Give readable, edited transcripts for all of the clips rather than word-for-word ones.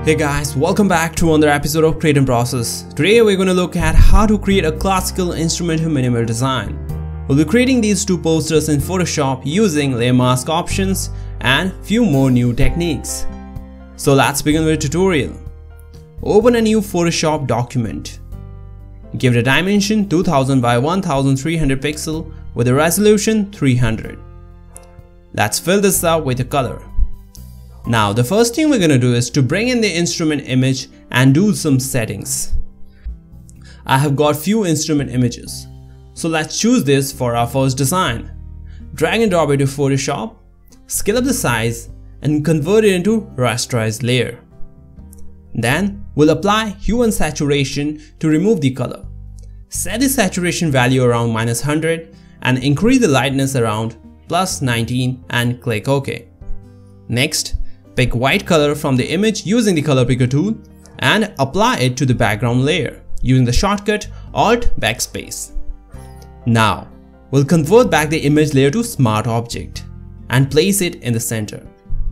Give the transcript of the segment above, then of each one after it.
Hey guys, welcome back to another episode of Creatnprocess. Today we're going to look at how to create a classical instrumental minimal design. We'll be creating these two posters in Photoshop using layer mask options and few more new techniques. So let's begin with the tutorial. Open a new Photoshop document. Give it a dimension 2000 by 1300 pixel with a resolution 300. Let's fill this up with a color. Now the first thing we're going to do is to bring in the instrument image and do some settings. I have got few instrument images, so let's choose this for our first design. Drag and drop it to Photoshop, scale up the size and convert it into rasterized layer. Then we'll apply hue and saturation to remove the color. Set the saturation value around -100 and increase the lightness around +19 and click OK. Next, pick white color from the image using the color picker tool and apply it to the background layer using the shortcut Alt Backspace. Now, we'll convert back the image layer to Smart Object and place it in the center.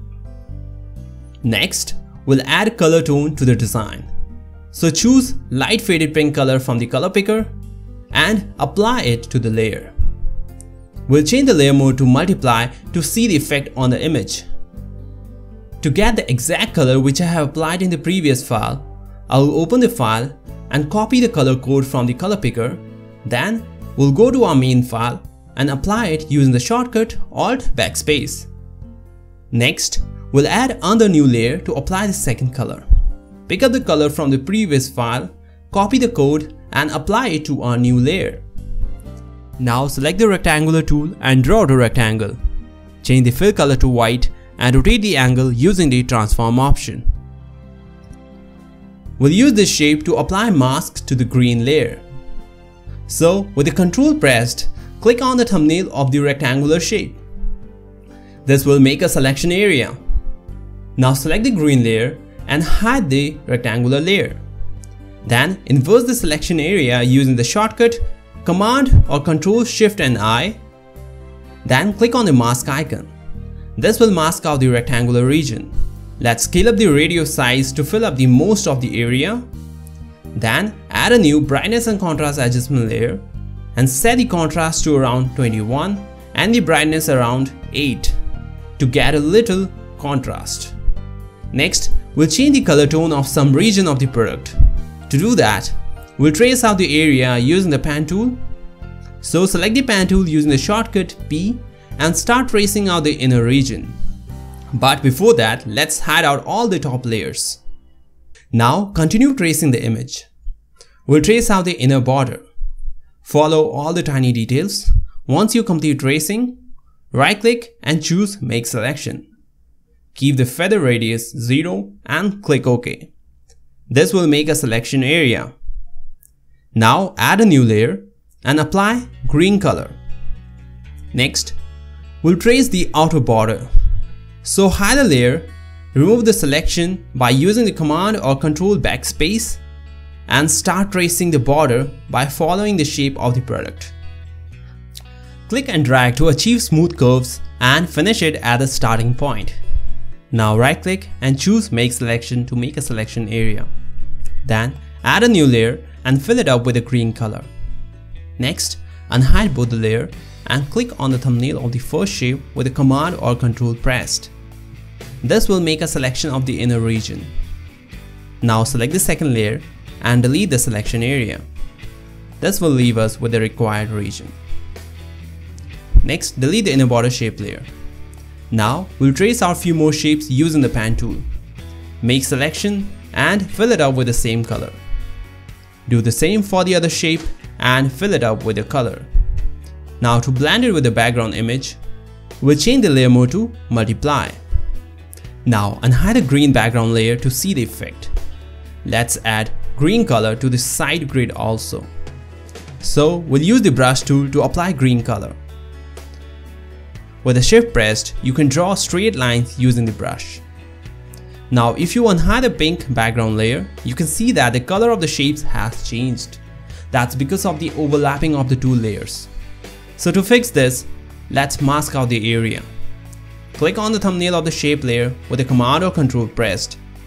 Next, we'll add color tone to the design. So choose light faded pink color from the color picker and apply it to the layer. We'll change the layer mode to multiply to see the effect on the image. To get the exact color which I have applied in the previous file, I will open the file and copy the color code from the color picker. Then we'll go to our main file and apply it using the shortcut Alt Backspace. Next, we'll add another new layer to apply the second color. Pick up the color from the previous file, copy the code and apply it to our new layer. Now select the rectangular tool and draw the rectangle. Change the fill color to white and rotate the angle using the transform option. We'll use this shape to apply mask to the green layer. So with the Ctrl pressed, click on the thumbnail of the rectangular shape. This will make a selection area. Now select the green layer and hide the rectangular layer. Then invert the selection area using the shortcut Command or Ctrl Shift and I. Then click on the mask icon. This will mask out the rectangular region. Let's scale up the radius size to fill up the most of the area. Then add a new brightness and contrast adjustment layer and set the contrast to around 21 and the brightness around 8 to get a little contrast. Next, we'll change the color tone of some region of the product. To do that, we'll trace out the area using the pen tool. So select the pen tool using the shortcut P and start tracing out the inner region. But before that, let's hide out all the top layers. Now continue tracing the image. We'll trace out the inner border. Follow all the tiny details. Once you complete tracing, right click and choose Make Selection. Keep the feather radius 0 and click OK. This will make a selection area. Now add a new layer and apply green color. Next, we'll trace the outer border. So hide the layer, remove the selection by using the Command or Ctrl Backspace and start tracing the border by following the shape of the product. Click and drag to achieve smooth curves and finish it at the starting point. Now right click and choose Make Selection to make a selection area. Then add a new layer and fill it up with a green color. Next, unhide both the layer and click on the thumbnail of the first shape with the Command or Ctrl pressed. This will make a selection of the inner region. Now select the second layer and delete the selection area. This will leave us with the required region. Next, delete the inner border shape layer. Now we'll trace out few more shapes using the pen tool. Make selection and fill it up with the same color. Do the same for the other shape and fill it up with the color. Now to blend it with the background image, we'll change the layer mode to multiply. Now unhide the green background layer to see the effect. Let's add green color to the side grid also. So we'll use the brush tool to apply green color. With the shift pressed, you can draw straight lines using the brush. Now if you unhide the pink background layer, you can see that the color of the shapes has changed. That's because of the overlapping of the two layers. So to fix this, let's mask out the area. Click on the thumbnail of the shape layer with the Command or Ctrl pressed.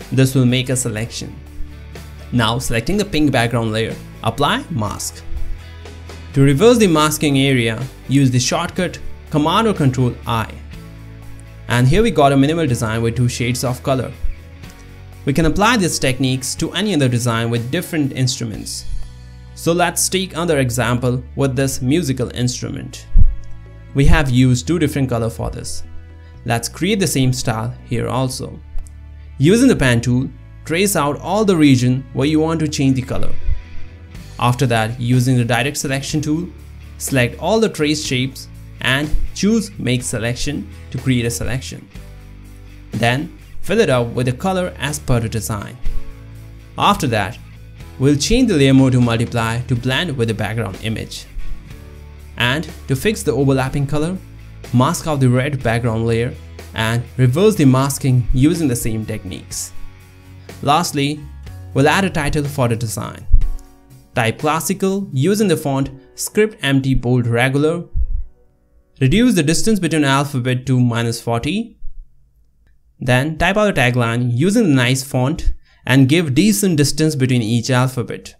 This will make a selection. Now selecting the pink background layer, apply mask. To reverse the masking area, use the shortcut Command or Control I. And here we got a minimal design with 2 shades of color. We can apply these techniques to any other design with different instruments. So let's take another example with this musical instrument. We have used 2 different colors for this. Let's create the same style here also. Using the pen tool, trace out all the region where you want to change the color. After that, using the direct selection tool, select all the trace shapes and choose Make Selection to create a selection. Then fill it up with the color as per the design. After that, we'll change the layer mode to multiply to blend with the background image. And to fix the overlapping color, mask out the red background layer and reverse the masking using the same techniques. Lastly, we'll add a title for the design. Type classical using the font Script Empty Bold Regular. Reduce the distance between alphabet to -40. Then type out the tagline using the nice font and give decent distance between each alphabet.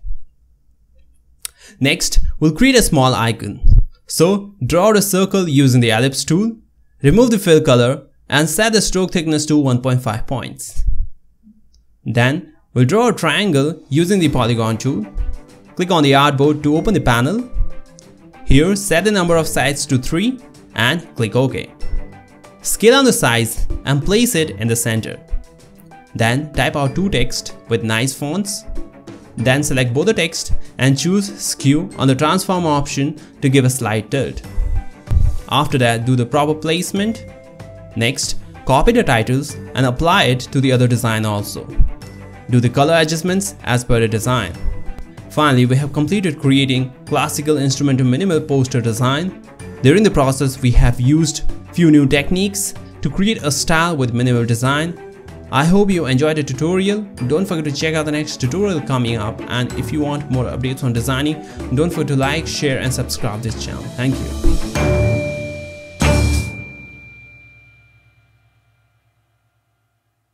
Next, we'll create a small icon. So draw a circle using the ellipse tool, remove the fill color and set the stroke thickness to 1.5 points. Then we'll draw a triangle using the polygon tool. Click on the artboard to open the panel. Here set the number of sides to 3 and click OK. Scale down the size and place it in the center. Then type out 2 text with nice fonts. Then select both the text and choose Skew on the transform option to give a slight tilt. After that, do the proper placement. Next, copy the titles and apply it to the other design also. Do the color adjustments as per the design. Finally, we have completed creating classical instrumental minimal poster design. During the process, we have used few new techniques to create a style with minimal design. I hope you enjoyed the tutorial. Don't forget to check out the next tutorial coming up, and if you want more updates on designing, don't forget to like, share and subscribe this channel. Thank you.